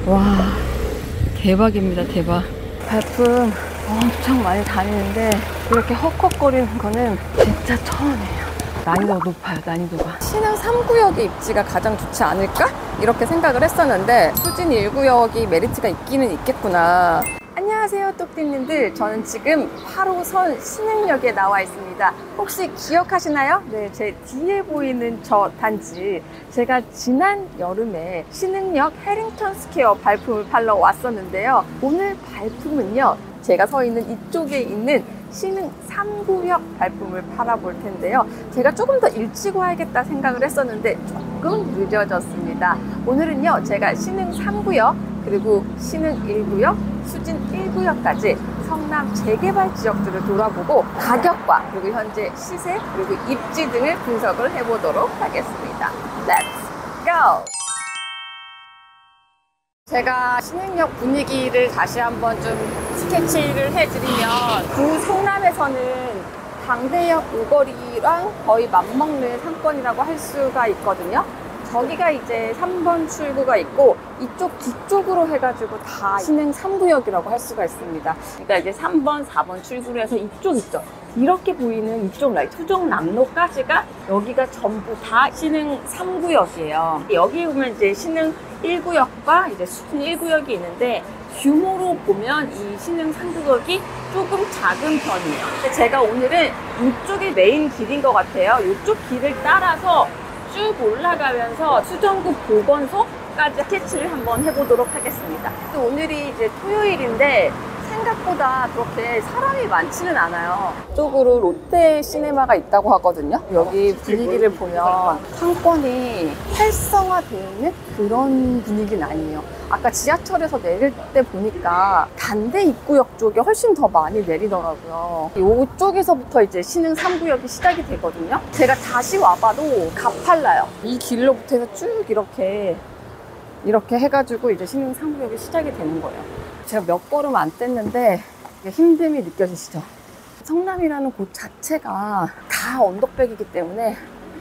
와, 대박입니다, 대박. 발품 엄청 많이 다니는데 이렇게 헉헉거리는 거는 진짜 처음이에요. 난이도가 높아요, 난이도가. 신흥 3구역의 입지가 가장 좋지 않을까? 이렇게 생각을 했었는데 수진 1구역이 메리트가 있기는 있겠구나. 안녕하세요, 똑띠님들. 저는 지금 8호선 신흥역에 나와 있습니다. 혹시 기억하시나요? 네, 제 뒤에 보이는 저 단지, 제가 지난 여름에 신흥역 해링턴 스퀘어 발품을 팔러 왔었는데요. 오늘 발품은요, 제가 서 있는 이쪽에 있는 신흥 3구역 발품을 팔아볼 텐데요. 제가 조금 더 일찍 와야겠다 생각을 했었는데 조금 늦어졌습니다. 오늘은요, 제가 신흥 3구역, 그리고 신흥 1구역, 수진 1구역까지 성남 재개발 지역들을 돌아보고 가격과 그리고 현재 시세 그리고 입지 등을 분석을 해보도록 하겠습니다. Let's go! 제가 신흥역 분위기를 다시 한번 좀 스케치를 해드리면, 구성남에서는 당대역 오거리랑 거의 맞먹는 상권이라고 할 수가 있거든요. 저기가 이제 3번 출구가 있고 이쪽 뒤쪽으로 해가지고 다 신흥 3구역이라고 할 수가 있습니다. 그러니까 이제 3번, 4번 출구로 해서 이쪽 있죠. 이렇게 보이는 이쪽 라인, 투정남로까지가 여기가 전부 다 신흥 3구역이에요. 여기 보면 이제 신흥 1구역과 이제 수진 1구역이 있는데, 규모로 보면 이 신흥 3구역이 조금 작은 편이에요. 근데 제가 오늘은 이쪽이 메인 길인 것 같아요. 이쪽 길을 따라서 쭉 올라가면서 수정구 보건소까지 스케치를 한번 해보도록 하겠습니다. 또 오늘이 이제 토요일인데 생각보다 그렇게 사람이 많지는 않아요. 이쪽으로 롯데 시네마가 있다고 하거든요. 여기 분위기를 보면 상권이 활성화되어 있는 그런 분위기는 아니에요. 아까 지하철에서 내릴 때 보니까 단대 입구역 쪽에 훨씬 더 많이 내리더라고요. 이쪽에서부터 이제 신흥 3구역이 시작이 되거든요. 제가 다시 와봐도 가팔라요. 이 길로부터 해서 쭉 이렇게 해가지고 이제 신흥 3구역이 시작이 되는 거예요. 제가 몇 걸음 안 뗐는데 힘듦이 느껴지시죠? 성남이라는 곳 자체가 다 언덕백이기 때문에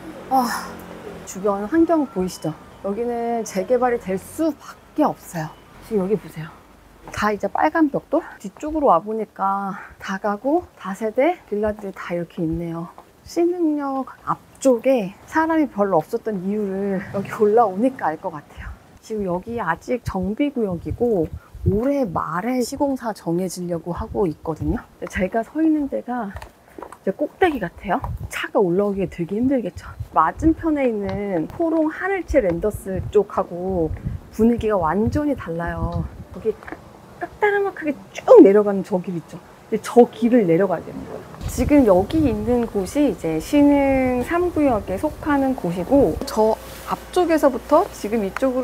주변 환경 보이시죠? 여기는 재개발이 될 수밖에 없어요. 지금 여기 보세요. 다 이제 빨간 벽돌? 뒤쪽으로 와보니까 다가구, 다세대 빌라들이 다 이렇게 있네요. 신흥역 앞쪽에 사람이 별로 없었던 이유를 여기 올라오니까 알 것 같아요. 지금 여기 아직 정비구역이고 올해 말에 시공사 정해지려고 하고 있거든요. 제가 서 있는 데가 이제 꼭대기 같아요. 차가 올라오기가 되게 힘들겠죠. 맞은편에 있는 포롱 하늘채 랜더스 쪽하고 분위기가 완전히 달라요. 거기 까따르막하게 쭉 내려가는 저 길 있죠. 저 길을 내려가야 되는 거예요. 지금 여기 있는 곳이 이제 신흥 3구역에 속하는 곳이고, 저 앞쪽에서부터 지금 이쪽으로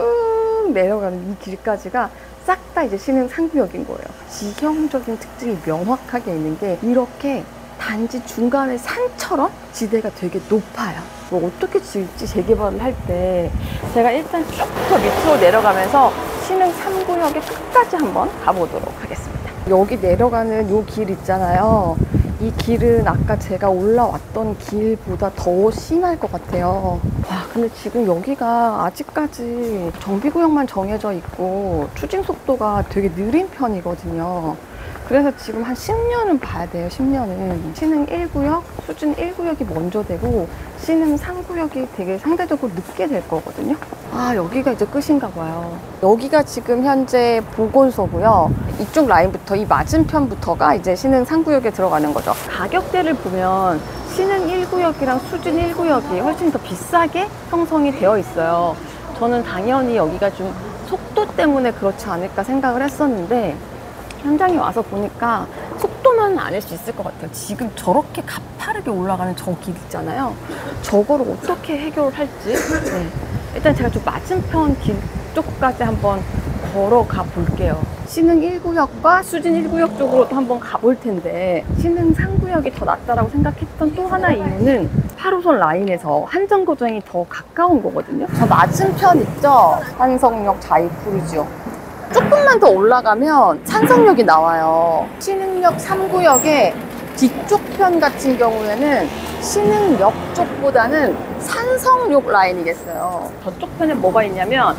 쭉 내려가는 이 길까지가 싹 다 이제 신흥 3구역인 거예요. 지형적인 특징이 명확하게 있는 게, 이렇게 단지 중간에 산처럼 지대가 되게 높아요. 뭐 어떻게 지을지 재개발을 할 때 제가 일단 쭉 더 밑으로 내려가면서 신흥 3구역의 끝까지 한번 가보도록 하겠습니다. 여기 내려가는 이 길 있잖아요. 이 길은 아까 제가 올라왔던 길보다 더 심할 것 같아요. 와, 근데 지금 여기가 아직까지 정비구역만 정해져 있고 추진 속도가 되게 느린 편이거든요. 그래서 지금 한 10년은 봐야 돼요. 10년은. 신흥 1구역, 수진 1구역이 먼저 되고 신흥 3구역이 되게 상대적으로 늦게 될 거거든요. 아, 여기가 이제 끝인가 봐요. 여기가 지금 현재 보건소고요. 이쪽 라인부터, 이 맞은편부터가 이제 신흥 3구역에 들어가는 거죠. 가격대를 보면 신흥 1구역이랑 수진 1구역이 훨씬 더 비싸게 형성이 되어 있어요. 저는 당연히 여기가 좀 속도 때문에 그렇지 않을까 생각을 했었는데, 현장에 와서 보니까 속도만 아닐 수 있을 것 같아요. 지금 저렇게 가파르게 올라가는 저 길 있잖아요. 저거를 어떻게 해결할지. 네. 일단 제가 좀 맞은편 길 쪽까지 한번 걸어가 볼게요. 신흥 1구역과 수진 1구역 쪽으로도 한번 가볼 텐데, 신흥 3구역이 더 낫다라고 생각했던 또 하나 이유는 8호선 라인에서 한정거장이 더 가까운 거거든요. 저 맞은편 있죠? 한성역 자이푸르지오. 조금만 더 올라가면 산성역이 나와요. 신흥역 3구역의 뒤쪽 편 같은 경우에는 신흥역 쪽보다는 산성역 라인이겠어요. 저쪽 편에 뭐가 있냐면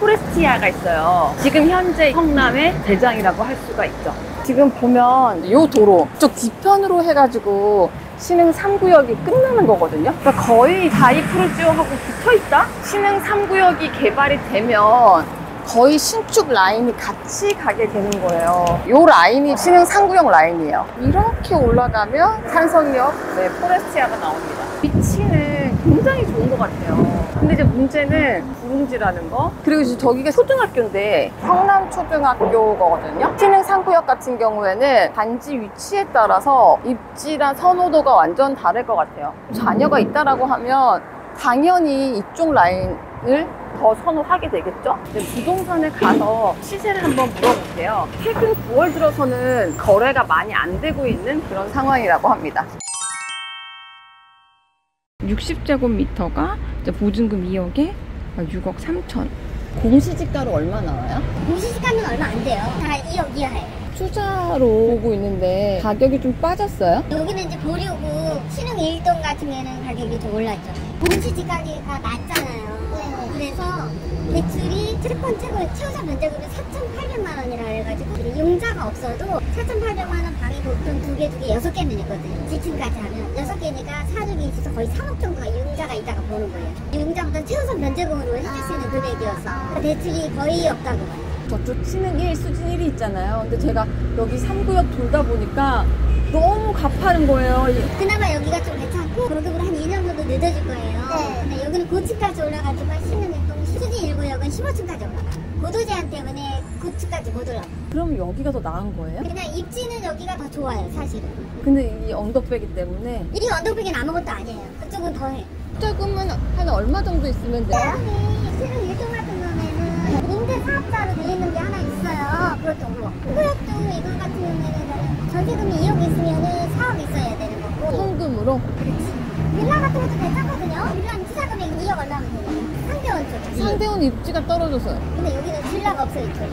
포레스티아가 있어요. 지금 현재 성남의 대장이라고 할 수가 있죠. 지금 보면 이 도로 쪽 뒤편으로 해가지고 신흥 3구역이 끝나는 거거든요. 그러니까 거의 다이프루지오하고 붙어있다? 신흥 3구역이 개발이 되면 거의 신축 라인이 같이 가게 되는 거예요. 이 라인이 신흥 3구역 라인이에요. 이렇게 올라가면 산성역 포레스티아가 나옵니다. 위치는 굉장히 좋은 것 같아요. 근데 이제 문제는 부릉지라는 거. 그리고 이제 저기가 초등학교인데 성남초등학교거든요. 신흥 3구역 같은 경우에는 단지 위치에 따라서 입지랑 선호도가 완전 다를 것 같아요. 자녀가 있다라고 하면 당연히 이쪽 라인을 더 선호하게 되겠죠? 부동산에 가서 시세를 한번 물어볼게요. 최근 9월 들어서는 거래가 많이 안 되고 있는 그런 상황이라고 합니다. 60제곱미터가 보증금 2억에 6억 3천. 공시지가로 얼마 나와요? 공시지가는 얼마 안 돼요. 다 2억 이하예요. 투자로 보고 있는데 가격이 좀 빠졌어요? 여기는 이제 보려고 신흥 1동 같은 데는 가격이 좀 올랐죠. 공시지가가 낮잖아요. 그래서 대출이 첫 번째로 최우선 면적으로 4,800만 원이라 해가지고 용자가 없어도 4,800만 원 방이 보통 두 개 6개는 있거든요. 지층까지 하면 6개니까 사족이 있어서 거의 3억 정도가 용자가 있다가 보는 거예요. 용자보다 최우선 면적으로 해줄 수 있는 금액이어서 대출이 거의 없다고 봐요. 저쪽 신흥 1, 수진 1이 있잖아요. 근데 제가 여기 3구역 돌다 보니까 너무 가파른 거예요. 그나마 여기가 좀 괜찮고 월급으로 한 2년 정도 늦어질 거예요. 근데 여기는 고층까지 올라가지고 신흥 1동 수진 1구역은 15층까지 올라가요. 고도 제한 때문에 9층까지 못 올라가요. 그럼 여기가 더 나은 거예요? 그냥 입지는 여기가 더 좋아요, 사실은. 근데 이 언덕배기 때문에 이 언덕배기는 아무것도 아니에요. 그쪽은 더해. 투자금은 한 얼마 정도 있으면 돼요? 사람이 신흥 1동 같은 경우에는 임대 사업자로 돼 있는 게 하나 있어요. 그렇다고. 구역도 이거 같은 경우에는 전세금이 2억 있으면 4억 있어야 되는 거고. 현금으로? 그렇지. 빌라 같은 것도 괜찮거든요. 빌라는 투자금액 2억 올라오면 되잖아요. 상대원 쪽. 상대원 입지가 떨어져서요. 근데 여기는 빌라가 없어요, 이쪽에.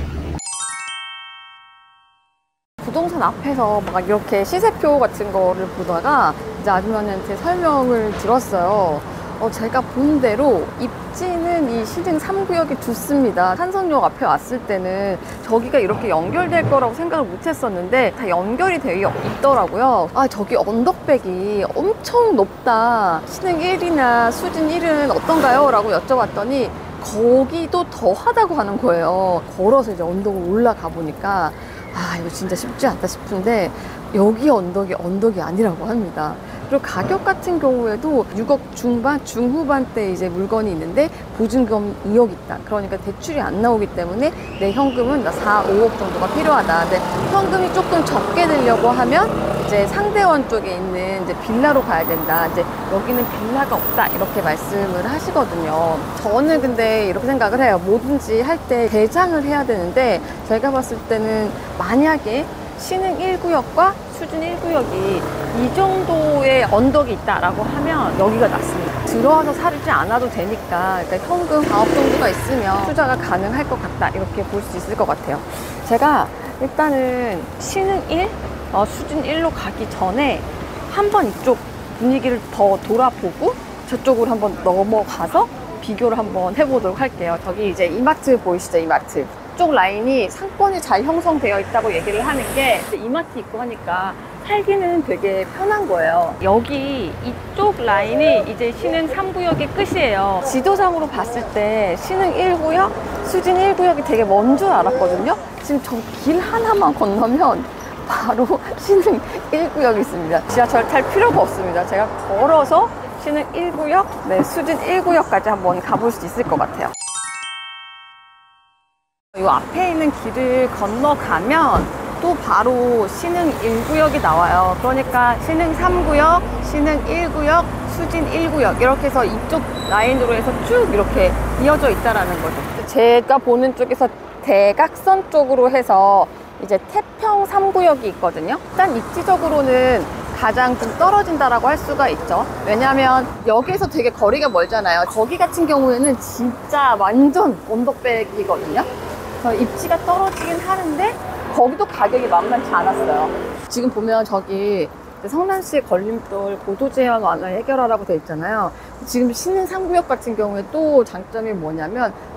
부동산 앞에서 막 이렇게 시세표 같은 거를 보다가 이제 아주머니한테 설명을 들었어요. 제가 본 대로 입지는 이 신흥 3구역이 좋습니다. 산성역 앞에 왔을 때는 저기가 이렇게 연결될 거라고 생각을 못 했었는데 다 연결이 되어 있더라고요. 아, 저기 언덕백이 엄청 높다. 신흥 1이나 수진 1은 어떤가요? 라고 여쭤봤더니 거기도 더 하다고 하는 거예요. 걸어서 이제 언덕을 올라가 보니까 아, 이거 진짜 쉽지 않다 싶은데 여기 언덕이 아니라고 합니다. 그리고 가격 같은 경우에도 6억 중반, 중후반대 이제 물건이 있는데 보증금 2억 있다. 그러니까 대출이 안 나오기 때문에 내 현금은 4, 5억 정도가 필요하다. 근데 현금이 조금 적게 들려고 하면 이제 상대원 쪽에 있는 이제 빌라로 가야 된다. 이제 여기는 빌라가 없다. 이렇게 말씀을 하시거든요. 저는 근데 이렇게 생각을 해요. 뭐든지 할 때 대장을 해야 되는데 제가 봤을 때는 만약에 신흥 1구역과 수준 1구역이 이 정도의 언덕이 있다라고 하면 여기가 낫습니다. 들어와서 살지 않아도 되니까 그러니까 현금 4억 정도가 있으면 투자가 가능할 것 같다. 이렇게 볼 수 있을 것 같아요. 제가 일단은 신흥 1, 수준 1로 가기 전에 한번 이쪽 분위기를 더 돌아보고 저쪽으로 한번 넘어가서 비교를 한번 해보도록 할게요. 저기 이제 이마트 보이시죠? 이마트. 이쪽 라인이 상권이 잘 형성되어 있다고 얘기를 하는 게 이마트 있고 하니까 살기는 되게 편한 거예요. 여기 이쪽 라인이 이제 신흥 3구역의 끝이에요. 지도상으로 봤을 때 신흥 1구역, 수진 1구역이 되게 먼 줄 알았거든요. 지금 저 길 하나만 건너면 바로 신흥 1구역이 있습니다. 지하철 탈 필요가 없습니다. 제가 걸어서 신흥 1구역, 수진 1구역까지 한번 가볼 수 있을 것 같아요. 이 앞에 있는 길을 건너가면 또 바로 신흥 1구역이 나와요. 그러니까 신흥 3구역, 신흥 1구역, 수진 1구역 이렇게 해서 이쪽 라인으로 해서 쭉 이렇게 이어져 있다라는 거죠. 제가 보는 쪽에서 대각선 쪽으로 해서 이제 태평 3구역이 있거든요. 일단 입지적으로는 가장 좀 떨어진다라고 할 수가 있죠. 왜냐하면 여기에서 되게 거리가 멀잖아요. 거기 같은 경우에는 진짜 완전 언덕백이거든요. 그래서 입지가 떨어지긴 하는데 거기도 가격이 만만치 않았어요. 지금 보면 저기 성남시의 걸림돌 고도 제한 완화 해결하라고 돼 있잖아요. 지금 신흥 3구역 같은 경우에 또 장점이 뭐냐면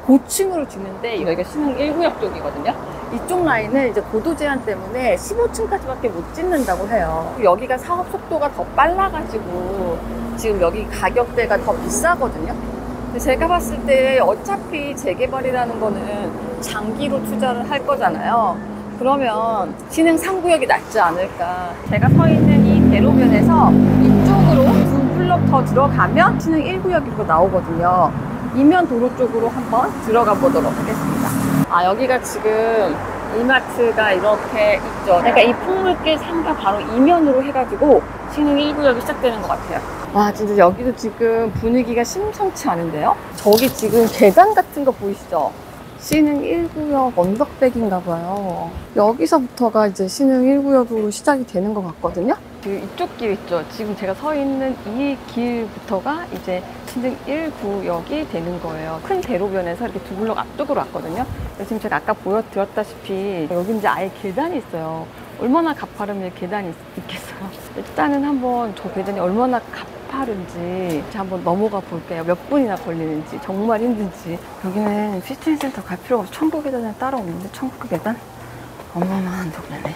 고층으로 짓는데 여기가 신흥 1구역 쪽이거든요. 이쪽 라인은 이제 고도 제한 때문에 15층까지밖에 못 짓는다고 해요. 여기가 사업 속도가 더 빨라가지고 지금 여기 가격대가 더 비싸거든요. 근데 제가 봤을 때 어차피 재개발이라는 거는 장기로 투자를 할 거잖아요. 그러면 신흥 3구역이 낫지 않을까. 제가 서 있는 이 대로변에서 이쪽으로 2블럭 더 들어가면 신흥 1구역이 나오거든요. 이면 도로 쪽으로 한번 들어가 보도록 하겠습니다. 아, 여기가 지금 이마트가 이렇게 있죠. 그러니까 이 풍물길 상가 바로 이면으로 해가지고 신흥 1구역이 시작되는 것 같아요. 와, 진짜 여기도 지금 분위기가 심상치 않은데요? 저기 지금 계단 같은 거 보이시죠? 신흥 1구역 언덕백인가 봐요. 여기서부터가 이제 신흥 1구역으로 시작이 되는 것 같거든요. 이쪽 길 있죠. 지금 제가 서 있는 이 길부터가 이제 신흥 1구역이 되는 거예요. 큰 대로변에서 이렇게 2블럭 앞쪽으로 왔거든요. 지금 제가 아까 보여드렸다시피 여기 이제 아예 계단이 있어요. 얼마나 가파르면 계단이 있겠어요. 일단은 한번 저 계단이 얼마나 가파른지 한번 넘어가 볼게요. 몇 분이나 걸리는지, 정말 힘든지. 여기는 피트니스센터 갈 필요가 없어. 천국 계단은 따로 없는데 천국 계단? 어마어마한 동네네.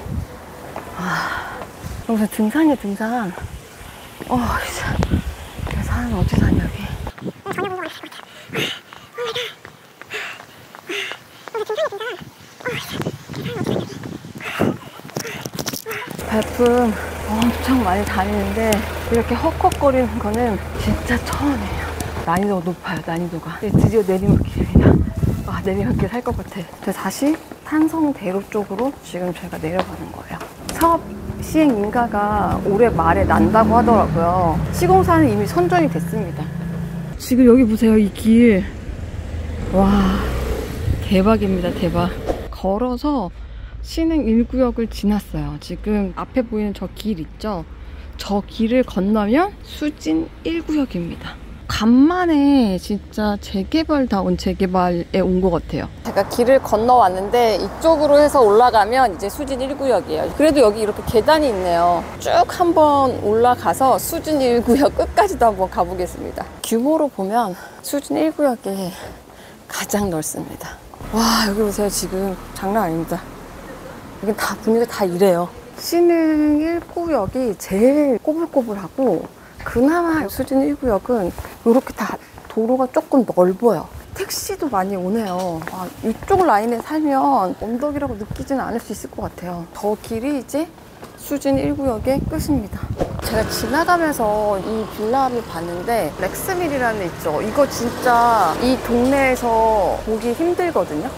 여기서 등산이야, 등산. 진짜. 산은 어디 사냐, 여기. 발품 엄청 많이 다니는데 이렇게 헉헉거리는 거는 진짜 처음이에요. 난이도가 높아요, 난이도가. 드디어 내리막길입니다. 내리막길 할 것 같아. 다시 탄성대로 쪽으로 지금 제가 내려가는 거예요. 사업 시행 인가가 올해 말에 난다고 하더라고요. 시공사는 이미 선정이 됐습니다. 지금 여기 보세요, 이 길. 와, 대박입니다, 대박. 걸어서 신흥 1구역을 지났어요. 지금 앞에 보이는 저 길 있죠? 저 길을 건너면 수진 1구역입니다. 간만에 진짜 재개발다운 재개발에 온 것 같아요. 제가 길을 건너왔는데 이쪽으로 해서 올라가면 이제 수진 1구역이에요. 그래도 여기 이렇게 계단이 있네요. 쭉 한번 올라가서 수진 1구역 끝까지도 한번 가보겠습니다. 규모로 보면 수진 1구역이 가장 넓습니다. 와, 여기 보세요. 지금 장난 아닙니다. 여기 다 분위기가 다 이래요. 신흥 1구역이 제일 꼬불꼬불하고 그나마 수진 1구역은 이렇게 다 도로가 조금 넓어요. 택시도 많이 오네요. 이쪽 라인에 살면 언덕이라고 느끼지는 않을 수 있을 것 같아요. 저 길이 이제 수진 1구역의 끝입니다. 제가 지나가면서 이 빌라를 봤는데 렉스밀이라는 데 있죠. 이거 진짜 이 동네에서 보기 힘들거든요.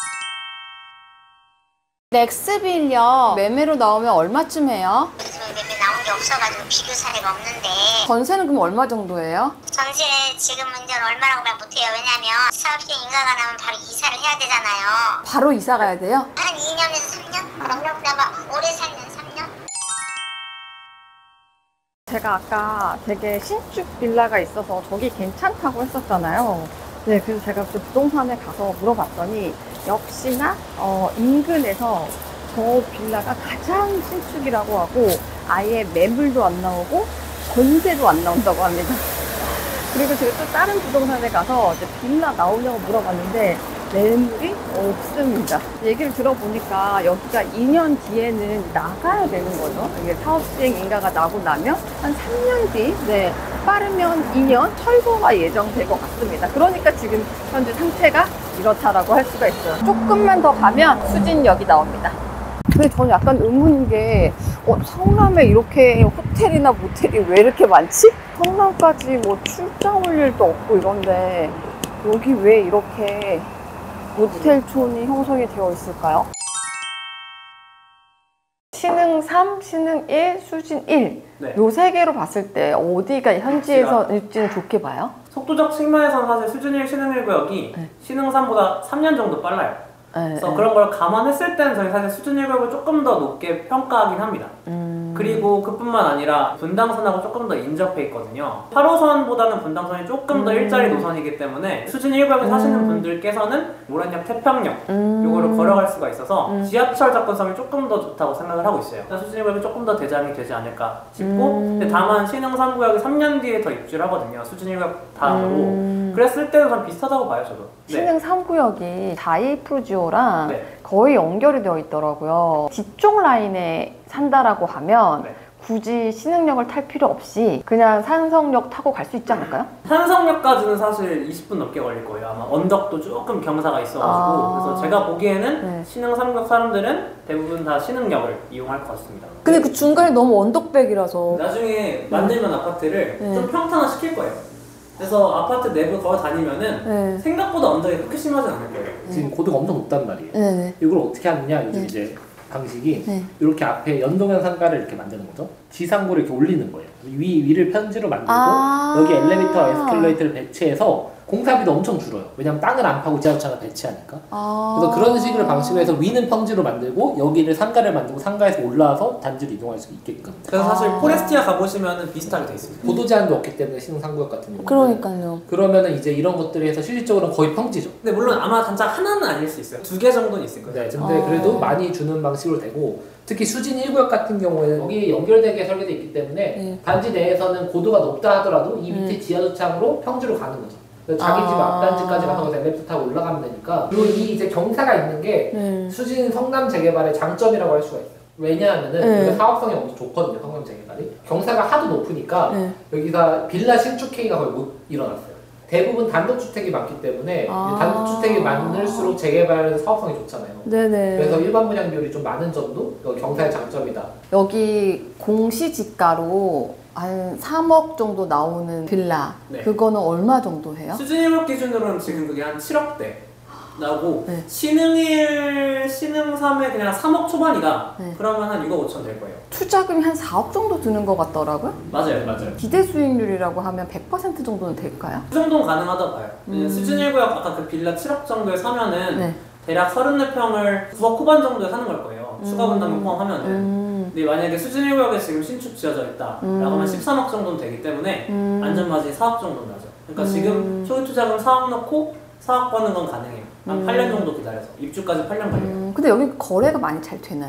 렉스빌요. 매매로 나오면 얼마쯤 해요? 매매 나온 게 없어가지고 비교 사례가 없는데. 전세는 그럼 얼마 정도예요? 전세는 지금 문제는 얼마라고 말 못해요. 왜냐면 사업시행 인가가 나면 바로 이사를 해야 되잖아요. 바로 이사 가야 돼요? 한 2년에서 3년? 넉넉하면 오래 살면 3년? 제가 아까 되게 신축 빌라가 있어서 저기 괜찮다고 했었잖아요. 네, 그래서 제가 그 부동산에 가서 물어봤더니 역시나 인근에서 저 빌라가 가장 신축이라고 하고 아예 매물도 안 나오고 전세도 안 나온다고 합니다. 그리고 제가 또 다른 부동산에 가서 이제 빌라 나오냐고 물어봤는데 매물이 없습니다. 얘기를 들어보니까 여기가 2년 뒤에는 나가야 되는 거죠. 이게 사업시행 인가가 나고 나면 한 3년 뒤, 네, 빠르면 2년 철거가 예정될 것 같습니다. 그러니까 지금 현재 상태가 이렇다라고 할 수가 있어요. 조금만 더 가면 수진역이 나옵니다. 근데 저는 약간 의문인 게 성남에 이렇게 호텔이나 모텔이 왜 이렇게 많지? 성남까지 뭐 출장 올 일도 없고 이런데 여기 왜 이렇게 모텔촌이 형성이 되어 있을까요? 신흥 3, 신흥 1, 수진 1. 네. 요 세 개로 봤을 때 어디가 현지에서 일지는 좋게 봐요? 속도적 측면에서는 사실 수준 1 신흥 1구역이 네. 신흥 3보다 3년 정도 빨라요. 네, 그래서 네. 그런 걸 감안했을 때는 저희 사실 수준 1구역을 조금 더 높게 평가하긴 합니다. 그리고 그뿐만 아니라 분당선하고 조금 더 인접해 있거든요. 8호선보다는 분당선이 조금 더 일자리 노선이기 때문에 수준 1구역에 사시는 분들께서는 모란역, 태평역 요거를 걸어갈 수가 있어서 지하철 접근성이 조금 더 좋다고 생각을 하고 있어요. 수준 1구역이 조금 더 대장이 되지 않을까 싶고 근데 다만 신흥 3구역이 3년 뒤에 더 입주를 하거든요. 수준 1구역 다음으로 그랬을 때도 좀 비슷하다고 봐요, 저도. 신흥 3구역이 다이프루지오랑 네. 거의 연결이 되어 있더라고요. 뒤쪽 라인에 산다라고 하면 네. 굳이 신흥역을 탈 필요 없이 그냥 산성역 타고 갈 수 있지 않을까요? 산성역까지는 사실 20분 넘게 걸릴 거예요. 아마 언덕도 조금 경사가 있어가지고. 그래서 제가 보기에는 네. 신흥 3구역 사람들은 대부분 다 신흥역을 이용할 것 같습니다. 근데 그 중간에 너무 언덕백이라서 나중에 만들면 아파트를 네. 좀 평탄화 시킬 거예요. 그래서 아파트 내부 걸어 다니면은 네. 생각보다 언덕이 그렇게 심하진 않을 거예요. 지금 고도가 엄청 높단 말이에요. 네네. 이걸 어떻게 하느냐 요즘 네. 이제 방식이 네. 이렇게 앞에 연동형 상가를 이렇게 만드는 거죠. 지상고를 이렇게 올리는 거예요. 위를 편지로 만들고 여기 엘리베이터, 에스컬레이터를 배치해서 공사비도 엄청 줄어요. 왜냐면 땅을 안 파고 지하주차를 배치하니까. 그래서 그런 식으로 방식으로 해서 위는 평지로 만들고 여기를 상가를 만들고 상가에서 올라와서 단지로 이동할 수 있게끔. 그래서 사실 포레스티아 가보시면 비슷하게 돼 있습니다. 고도 제한도 없기 때문에 신흥 3구역 같은 경우는. 그러니까요. 그러면은 이제 이런 것들을 해서 실질적으로는 거의 평지죠. 근데 물론 아마 단짝 하나는 아닐 수 있어요. 2개 정도는 있을 거예요. 네, 근데 그래도 많이 주는 방식으로 되고 특히 수진 1구역 같은 경우에는 여기 연결되게 설계되어 있기 때문에 네. 단지 내에서는 고도가 높다 하더라도 이 밑에 지하주차장으로 평지로 가는 거죠. 그래서 자기 집 앞단지까지 가서 엘리베이터 타고 올라가면 되니까. 그리고 이 이제 경사가 있는 게 수진 성남 재개발의 장점이라고 할 수가 있어요. 왜냐하면은 여기가 사업성이 엄청 좋거든요. 성남 재개발이 경사가 하도 높으니까 여기가 빌라 신축행위가 거의 못 일어났어요. 대부분 단독주택이 많기 때문에 단독주택이 많을수록 재개발 사업성이 좋잖아요. 네네. 그래서 일반 분양 비율이 좀 많은 점도 여기 경사의 장점이다. 여기 공시지가로 한 3억 정도 나오는 빌라 네. 그거는 얼마 정도 해요? 수진일곱 기준으로는 지금 그게 한 7억대 나고 네. 신흥 1, 신흥 3에 그냥 3억 초반이다. 네. 그러면 한 6억 5천 될 거예요. 투자금이 한 4억 정도 드는 것 같더라고요. 맞아요. 기대 수익률이라고 하면 100% 정도는 될까요? 그 정도는 가능하다 봐요. 수진 1구역 아까 그 빌라 7억 정도에 사면은 네. 대략 34평을 9억 후반 정도에 사는 걸 거예요. 추가 분담금 포함하면은. 근데 만약에 수진 1구역에 지금 신축 지어져 있다 라고 하면 13억 정도는 되기 때문에 안전마진이 4억 정도는 나죠. 그러니까 지금 초기 투자금 4억 넣고 4억 버는 건 가능해요. 한 8년 정도 기다려서. 입주까지 8년 걸려요. 근데 여기 거래가 많이 잘 되나요?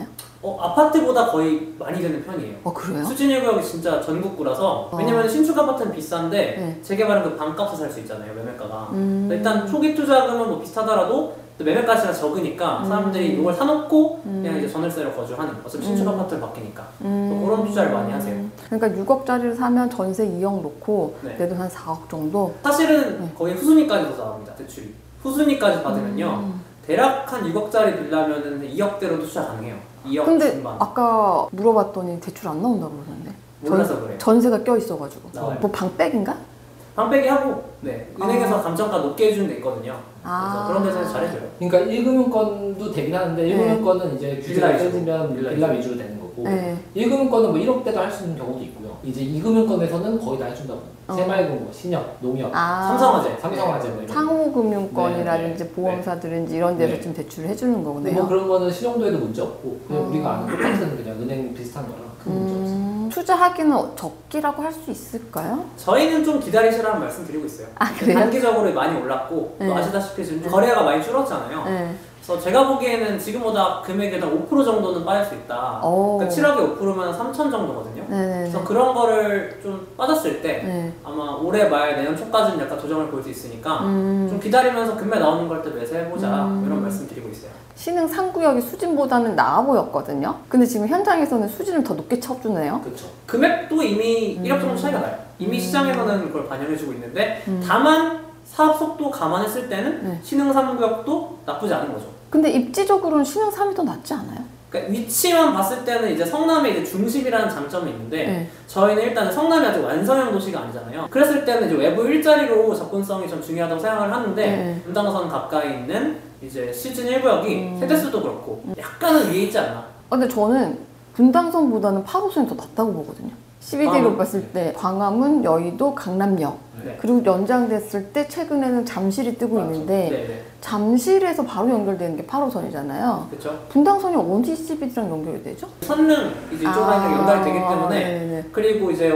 아파트보다 거의 많이 되는 편이에요. 그래요? 수진 1구역이 진짜 전국구라서 왜냐면 신축 아파트는 비싼데 네. 재개발은 그 반값에 살 수 있잖아요. 매매가가. 일단 초기 투자금은 뭐 비슷하더라도 또 매매가치가 적으니까 사람들이 이걸 사놓고 그냥 이제 전월세로 거주하는 어차피 신축 아파트를 바뀌니까 또 그런 투자를 많이 하세요. 그러니까 6억짜리를 사면 전세 2억 놓고 네. 내 돈 한 4억 정도? 사실은 거의 후순위까지도 나옵니다. 대출이. 후순위까지 받으면요. 대략 한 6억짜리 빌라면은 2억대로 투자 가능해요. 2억 근데 중반. 아까 물어봤더니 대출 안 나온다고 그러는데 몰라서 그래요. 전세가 껴있어가지고 나와요. 뭐 방백인가? 방빼기 하고 은행에서 감정가 높게 해주는 데 있거든요. 그래서 그런 데서 잘해줘요. 그러니까 1금융권도 되긴 하는데 1금융권은 이제 규제가 빌라 위주로. 세지면 빌라 빌라 위주로 되는 거고 네. 1금융권은 뭐 1억대도 할 수 있는 경우도 있고요. 이제 2금융권에서는 거의 다 해준다고. 새마을금고, 신협, 농협, 삼성화재. 삼성화재 뭐 이런. 상호금융권이라든지 네. 보험사들인지 이런 데서 네. 좀 대출을 해주는 근데 거네요. 뭐 그런 거는 신용도에도 문제 없고 그냥 우리가 아는 똑같은 그냥 은행 비슷한 거랑 큰 문제 없어요. 투자하기는 적기라고 할 수 있을까요? 저희는 좀 기다리시라는 말씀 드리고 있어요. 그래요? 단기적으로 많이 올랐고 네. 또 아시다시피 지금 거래가 많이 줄었잖아요. 네. 그래서 제가 보기에는 지금보다 금액이 한 5% 정도는 빠질 수 있다. 오. 그러니까 7억에 5%면 3천 정도거든요. 네네네. 그래서 그런 거를 좀 빠졌을 때 네. 아마 올해 말 내년 초까지는 약간 조정을 볼 수 있으니까 좀 기다리면서 금매 나오는 걸 때 매수해보자 이런 말씀 드리고 있어요. 신흥 3구역이 수진보다는 나아 보였거든요. 근데 지금 현장에서는 수진을 더 높게 쳐주네요. 그렇죠. 금액도 이미 1억 정도 차이가 나요. 이미 시장에서는 그걸 반영해주고 있는데 다만 사업 속도 감안했을 때는 네. 신흥 3구역도 나쁘지 않은 거죠. 근데 입지적으로는 신흥 3이 더 낫지 않아요? 그러니까 위치만 봤을 때는 이제 성남의 이제 중심이라는 장점이 있는데 네. 저희는 일단 성남이 아직 완성형 도시가 아니잖아요. 그랬을 때는 이제 외부 일자리로 접근성이 좀 중요하다고 생각을 하는데 네. 분당선 가까이 있는 이제 시즌 1구역이 세대수도 그렇고 약간은 위에 있지 않나. 근데 저는 분당선보다는 8호선이 더 낫다고 보거든요. 12개로 봤을 때 광화문, 여의도, 강남역 네. 그리고 연장됐을 때 최근에는 잠실이 뜨고 있는데 네네. 잠실에서 바로 연결되는 게 8호선이잖아요. 그렇죠. 분당선이 어디 CBD랑 연결이 되죠? 선릉 이제 이쪽이랑 연결이 되기 때문에 네네. 그리고 이제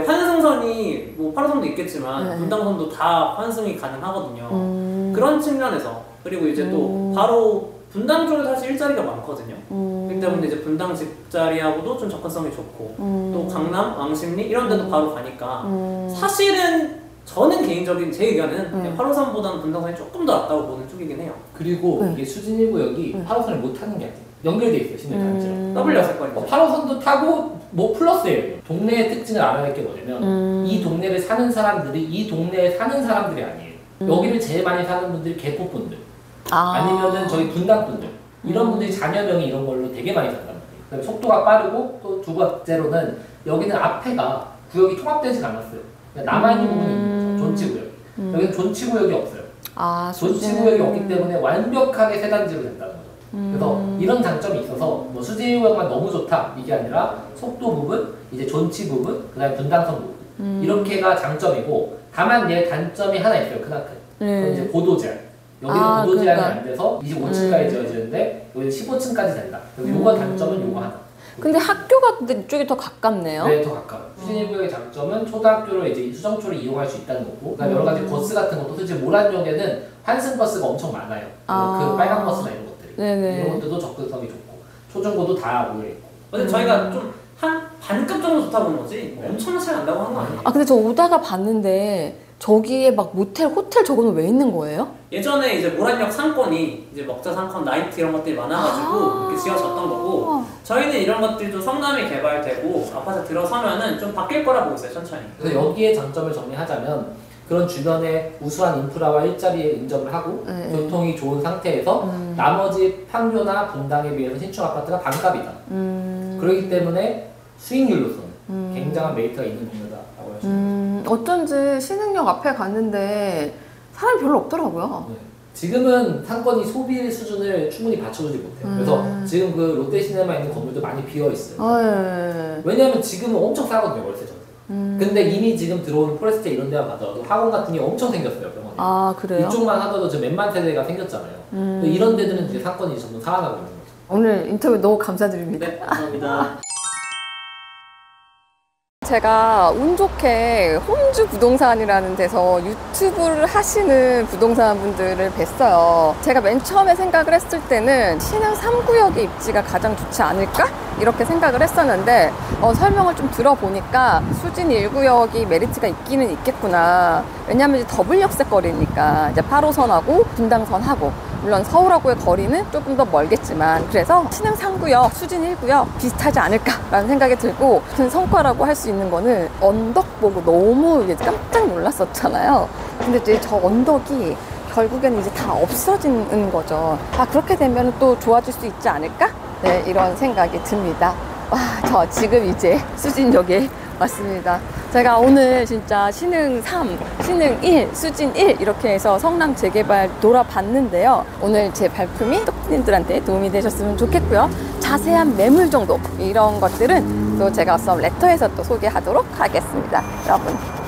환승선이 뭐 8호선도 있겠지만 네. 분당선도 다 환승이 가능하거든요. 그런 측면에서 그리고 이제 또 바로 분당 쪽에 사실 일자리가 많거든요. 그렇기 때문에 이제 분당 집자리하고도 좀 접근성이 좋고 또 강남, 왕십리 이런 데도 바로 가니까 사실은 저는 개인적인 제 의견은 8호선보다는 분당선이 조금 더 낫다고 보는 쪽이긴 해요. 그리고 이게 수진 1구역이 8호선을 못 타는 게 아니에요. 연결돼 있어요, 신호단지랑. 더블 여세권이죠. 8호선도 타고 뭐 플러스예요. 동네의 특징을 알아야 할 게 뭐냐면 이 동네를 사는 사람들이 이 동네에 사는 사람들이 아니에요. 여기를 제일 많이 사는 분들이 개포분들 아니면은 저희 분당분들 이런 분들이 자녀명이 이런 걸로 되게 많이 산단 말이에요. 그다음에 속도가 빠르고 또 두 번째로는 여기는 앞에가 구역이 통합되지 않았어요. 남아있는 부분이 있는 거죠. 존치구역. 여기는 존치구역이 없어요. 존치구역이 없기 때문에 완벽하게 세단지로 된다는 거죠. 그래서 이런 장점이 있어서 뭐 수지구역만 너무 좋다 이게 아니라 속도 부분, 이제 존치 부분, 그다음에 분당선 부분 이렇게가 장점이고 다만 얘 단점이 하나 있어요. 크나큰. 그건 이제 고도 제한. 여기는 고도 제한이 안 돼서 25층까지 지어지는데 여기는 15층까지 된다. 그래서 요거 단점은 요거 하나. 근데 학교가 이쪽이 더 가깝네요. 네, 더 가까워요. 수진이구역의 장점은 초등학교를 이제 수정초를 이용할 수 있다는 거고, 그다음에 여러 가지 버스 같은 것도 솔직히 모란역에는 환승 버스가 엄청 많아요. 그 빨간 버스나 이런 것들이. 네네. 이런 것들도 접근성이 좋고, 초중고도 다 모여 있고. 근데 저희가 좀 한 반급 정도 좋다 보는 거지 뭐 엄청난 차이 난다고 하는 거 아니에요? 근데 저 오다가 봤는데 저기에 막 모텔, 호텔 저거는 왜 있는 거예요? 예전에 이제 모란역 상권이 이제 먹자 상권, 나이트 이런 것들이 많아가지고 이렇게 지어졌던 거고 저희는 이런 것들도 성남이 개발되고 아파트 들어서면은 좀 바뀔 거라 보고 있어요, 천천히. 그래서 여기에 장점을 정리하자면 그런 주변에 우수한 인프라와 일자리에 인접을 하고 교통이 좋은 상태에서 나머지 판교나 분당에 비해서 신축 아파트가 반값이다. 그렇기 때문에 수익률로서는 굉장한 메리트가 있는 동네다라고 할 수 있습니다. 어쩐지 신흥역 앞에 갔는데 사람이 별로 없더라고요. 네. 지금은 상권이 소비 수준을 충분히 받쳐주지 못해요. 그래서 지금 그 롯데시네마 있는 건물도 많이 비어 있어요. 네. 왜냐하면 지금은 엄청 싸거든요, 월세 전세. 근데 이미 지금 들어오는 포레스테 이런 데만 가더라도 학원 같은 게 엄청 생겼어요, 병원이. 그래요? 이쪽만 하더라도 지금 몇만 세대가 생겼잖아요. 이런 데들은 이제 상권이 점점 살아나고 있는 거죠. 오늘 인터뷰 너무 감사드립니다. 네, 감사합니다. 제가 운 좋게 홈즈 부동산이라는 데서 유튜브를 하시는 부동산 분들을 뵀어요. 제가 맨 처음에 생각을 했을 때는 신흥 3구역의 입지가 가장 좋지 않을까? 이렇게 생각을 했었는데 설명을 좀 들어보니까 수진 1구역이 메리트가 있기는 있겠구나. 왜냐하면 이제 더블 역세거리니까 이제 8호선하고 분당선하고 물론 서울하고의 거리는 조금 더 멀겠지만 그래서 신흥 3구역, 수진 1구역 비슷하지 않을까라는 생각이 들고 큰 성과라고 할 수 있는 거는 언덕 보고 너무 이제 깜짝 놀랐었잖아요. 근데 이제 저 언덕이 결국에는 이제 다 없어지는 거죠. 그렇게 되면 또 좋아질 수 있지 않을까? 네, 이런 생각이 듭니다. 저 지금 이제 수진역에 왔습니다. 제가 오늘 진짜 신흥 3, 신흥 1, 수진 1 이렇게 해서 성남 재개발 돌아봤는데요. 오늘 제 발품이 똑님들한테 도움이 되셨으면 좋겠고요. 자세한 매물 정도 이런 것들은 또 제가 썸 레터에서 또 소개하도록 하겠습니다. 여러분